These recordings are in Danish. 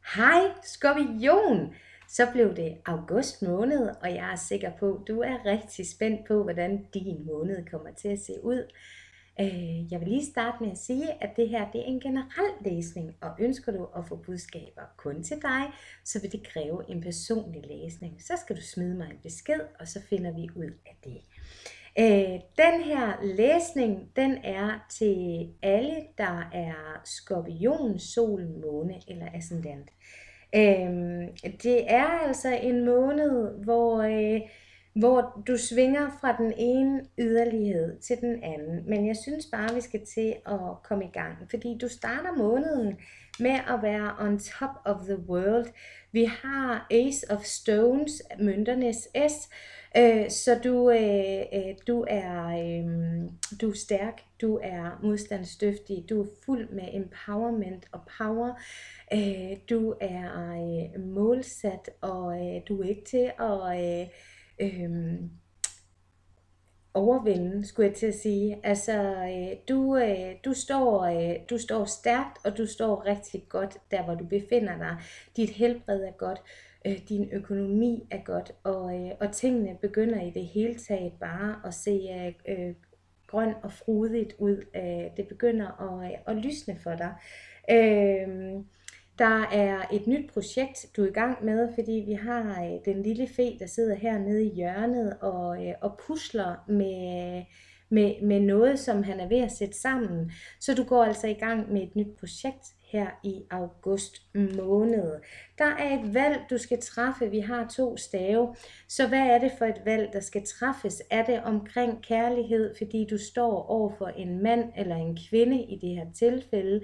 Hej Skorpion! Så blev det august måned, og jeg er sikker på, at du er rigtig spændt på, hvordan din måned kommer til at se ud. Jeg vil lige starte med at sige, at det her det er en generel læsning, og ønsker du at få budskaber kun til dig, så vil det kræve en personlig læsning. Så skal du smide mig en besked, og så finder vi ud af det. Den her læsning, den er til alle, der er skorpion, sol, måne eller ascendant. Det er altså en måned, hvor du svinger fra den ene yderlighed til den anden. Men jeg synes bare, vi skal til at komme i gang, fordi du starter måneden med at være on top of the world. Vi har Ace of Stones, mønternes S, så du er stærk, du er modstandsdygtig, du er fuld med empowerment og power. Du er målsat, og du er ikke til at overvinde, skulle jeg til at sige. Altså, du står stærkt, og du står rigtig godt der, hvor du befinder dig. Dit helbred er godt, din økonomi er godt, og tingene begynder i det hele taget bare at se grøn og frodigt ud. Det begynder at lysne for dig. Der er et nyt projekt, du er i gang med, fordi vi har den lille fe, der sidder hernede i hjørnet og pusler med noget, som han er ved at sætte sammen. Så du går altså i gang med et nyt projekt her i august måned. Der er et valg, du skal træffe. Vi har 2 stave. Så hvad er det for et valg, der skal træffes? Er det omkring kærlighed, fordi du står over for en mand eller en kvinde i det her tilfælde?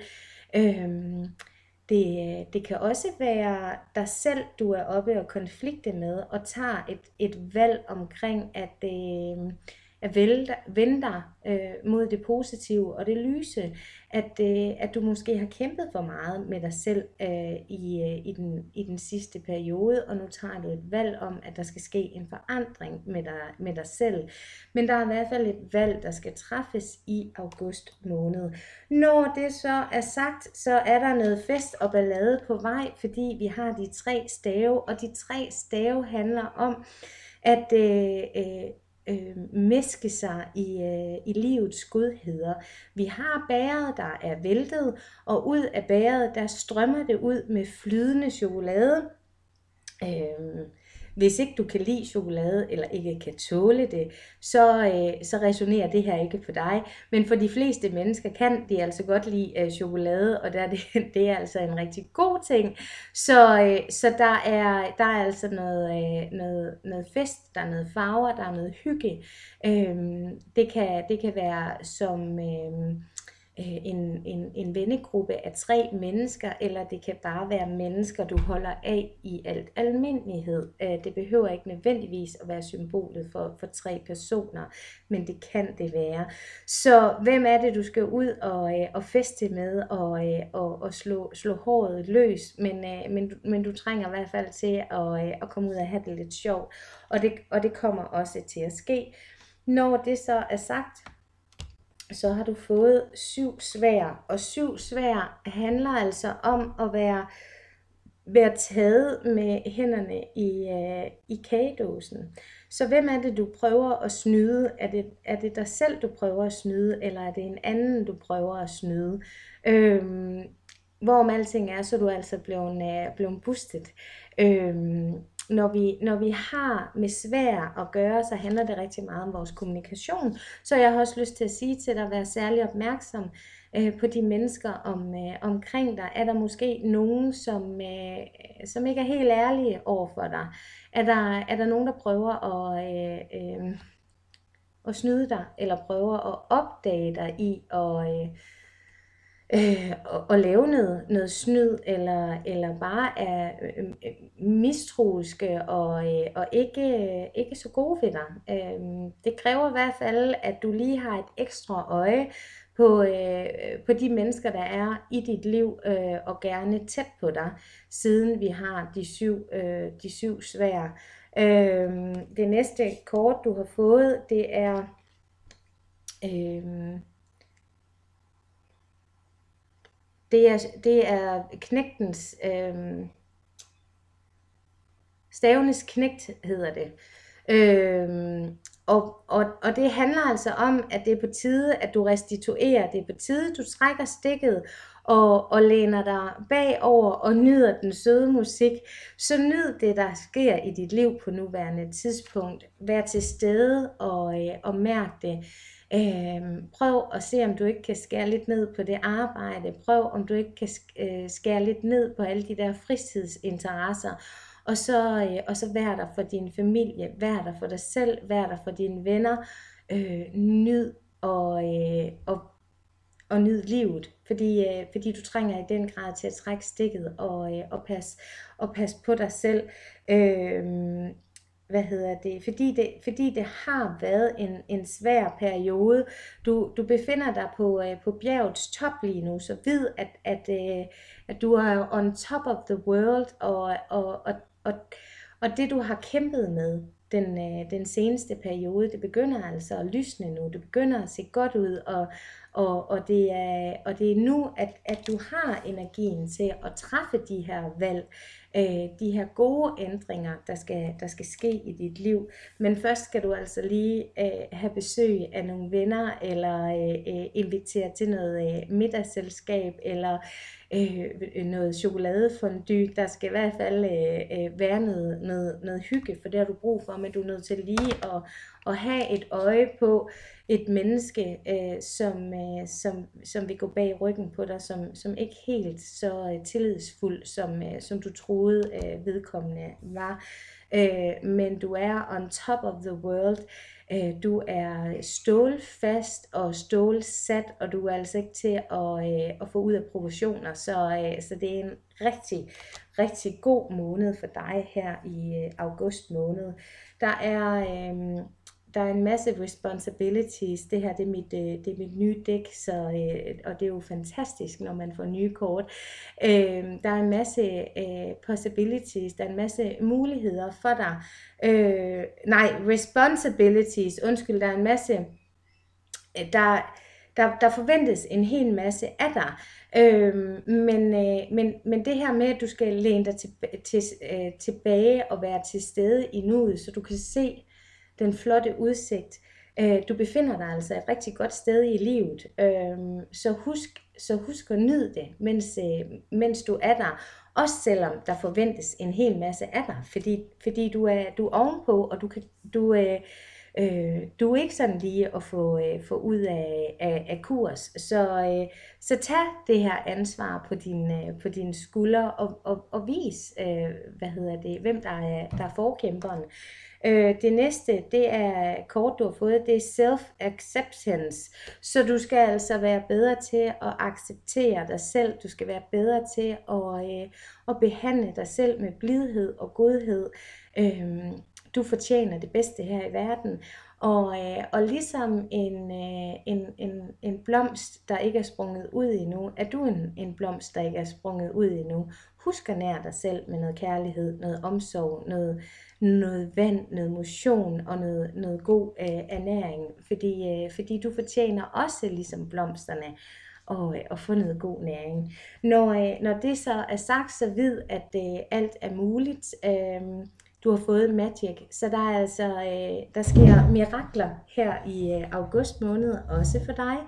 Det kan også være dig selv, du er oppe og konflikte med, og tager et valg omkring at vende dig mod det positive og det lyse. At du måske har kæmpet for meget med dig selv i den sidste periode, og nu tager du et valg om, at der skal ske en forandring med dig selv. Men der er i hvert fald et valg, der skal træffes i august måned. Når det så er sagt, så er der noget fest og ballade på vej, fordi vi har de 3 stave, og de 3 stave handler om at mæske sig i livets godheder. Vi har bæret, der er væltet, og ud af bæret, der strømmer det ud med flydende chokolade. Hvis ikke du kan lide chokolade, eller ikke kan tåle det, så resonerer det her ikke for dig. Men for de fleste mennesker kan de altså godt lide chokolade, og det er altså en rigtig god ting. Så der er altså noget fest, der er noget farver, der er noget hygge. Det kan være som en vennegruppe af 3 mennesker, eller det kan bare være mennesker, du holder af i alt almindelighed. Det behøver ikke nødvendigvis at være symbolet for 3 personer, men det kan det være. Så hvem er det, du skal ud og feste med og slå håret løs, men du trænger i hvert fald til at komme ud og have det lidt sjovt, og det kommer også til at ske. Når det så er sagt, så har du fået 7 sværd, og 7 sværd handler altså om at være taget med hænderne i kagedåsen. Så hvem er det, du prøver at snyde? Er det dig selv, du prøver at snyde, eller er det en anden, du prøver at snyde? Hvorom alting er, så er du altså blevet boostet. Når vi har med sværd at gøre, så handler det rigtig meget om vores kommunikation. Så jeg har også lyst til at sige til dig, at være særlig opmærksom på de mennesker omkring dig. Er der måske nogen, som ikke er helt ærlige over for dig? Er der nogen, der prøver at snyde dig, eller prøver at opdage dig i og lave noget snyd, eller bare er mistroiske og ikke så gode ved dig. Det kræver i hvert fald, at du lige har et ekstra øje på de mennesker, der er i dit liv, og gerne tæt på dig, siden vi har de 7 sværd. Det næste kort, du har fået, det er det er knægtens, stavenes knægt hedder det. Og det handler altså om, at det er på tide, at du restituerer. Det er på tide, du trækker stikket og læner dig bagover og nyder den søde musik. Så nyd det, der sker i dit liv på nuværende tidspunkt. Vær til stede og mærk det. Prøv at se, om du ikke kan skære lidt ned på det arbejde. Prøv, om du ikke kan skære lidt ned på alle de der fritidsinteresser. Og så vær der for din familie, vær der for dig selv, vær der for dine venner. Nyd og nyd livet, fordi du trænger i den grad til at trække stikket og passe på dig selv. Fordi det har været en svær periode. Du befinder dig på bjergets top lige nu, så vid, at du er on top of the world, og det du har kæmpet med den seneste periode, det begynder altså at lysne nu, det begynder at se godt ud, og det er nu, at du har energien til at træffe de her valg, de her gode ændringer, der skal ske i dit liv. Men først skal du altså lige have besøg af nogle venner, eller invitere til noget middagsselskab, eller noget chokoladefondue. Der skal i hvert fald være noget hygge, for det har du brug for, men du er nødt til lige at have et øje på et menneske, som vil gå bag ryggen på dig, som ikke helt så tillidsfuld, som du troede vedkommende var. Men du er on top of the world. Du er stålfast og stålsat, og du er altså ikke til at få ud af proportioner. Så det er en rigtig, rigtig god måned for dig her i august måned. Der er en masse responsibilities. Det her det er mit nye dæk, og det er jo fantastisk, når man får nye kort. Der er en masse possibilities, der er en masse muligheder for dig. Responsibilities, undskyld, der er en masse, der forventes en hel masse af dig. Men det her med, at du skal læne dig tilbage og være til stede i nuet, så du kan se den flotte udsigt. Du befinder dig altså et rigtig godt sted i livet, så husk at nyde det, mens du er der. Også selvom der forventes en hel masse af dig, fordi du er ovenpå, og du er ikke sådan lige at få ud af kurs. Så tag det her ansvar på dine skuldre og vis, hvem der er forkæmperen. Det næste, det er kort, du har fået, det er self-acceptance. Så du skal altså være bedre til at acceptere dig selv. Du skal være bedre til at behandle dig selv med blidhed og godhed. Du fortjener det bedste her i verden. Og ligesom en blomst, der ikke er sprunget ud endnu, er du en blomst, der ikke er sprunget ud endnu. Husk at nære dig selv med noget kærlighed, noget omsorg, noget vand, noget motion og noget god ernæring. Fordi du fortjener også, ligesom blomsterne, og få noget god næring. Når det så er sagt, så vid, at alt er muligt. Du har fået magic, så der sker mirakler her i august måned, også for dig.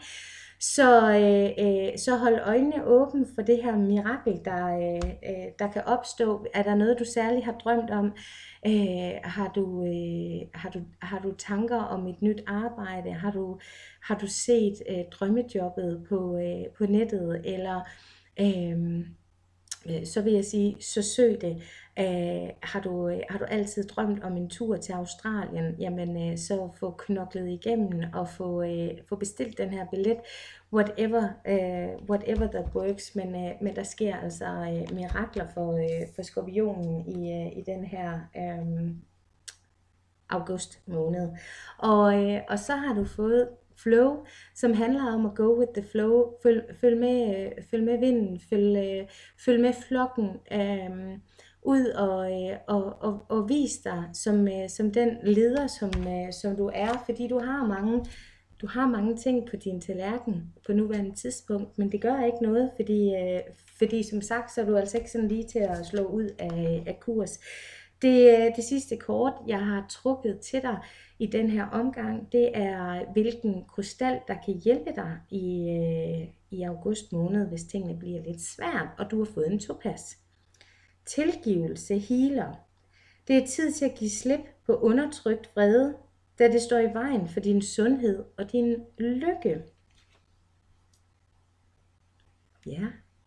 Så hold øjnene åbne for det her mirakel, der kan opstå. Er der noget, du særligt har drømt om? Har du tanker om et nyt arbejde? Har du set drømmejobbet på nettet? Eller så vil jeg sige, så søg det. Har du altid drømt om en tur til Australien? Jamen, så få knoklet igennem og få bestilt den her billet. Whatever that works, men der sker altså mirakler for skorpionen i den her august måned. Og så har du fået flow, som handler om at go with the flow, følg med vinden, følg med flokken, ud og vis dig som den leder, som du er, fordi du Du har mange ting på din tallerken på nuværende tidspunkt, men det gør ikke noget, fordi som sagt, så er du altså ikke sådan lige til at slå ud af kurs. Det sidste kort, jeg har trukket til dig i den her omgang, det er, hvilken krystal, der kan hjælpe dig i august måned, hvis tingene bliver lidt svært, og du har fået en topaz. Tilgivelse healer. Det er tid til at give slip på undertrykt vrede, da det står i vejen for din sundhed og din lykke. Ja,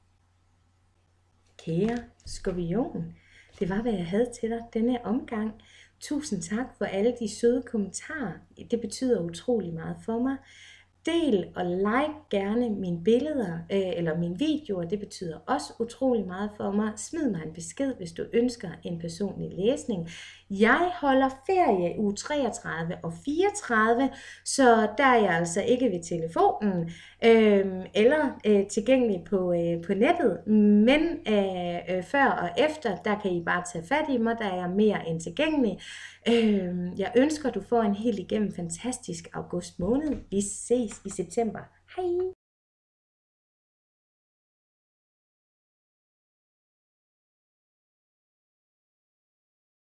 kære skorpion, det var, hvad jeg havde til dig denne omgang. Tusind tak for alle de søde kommentarer. Det betyder utrolig meget for mig. Del og like gerne mine billeder eller mine videoer. Det betyder også utrolig meget for mig. Smid mig en besked, hvis du ønsker en personlig læsning. Jeg holder ferie uge 33 og 34, så der er jeg altså ikke ved telefonen eller tilgængelig på nettet. Men før og efter, der kan I bare tage fat i mig, der er jeg mere end tilgængelig. Jeg ønsker, du får en helt igennem fantastisk august måned. Vi ses i september. Hej!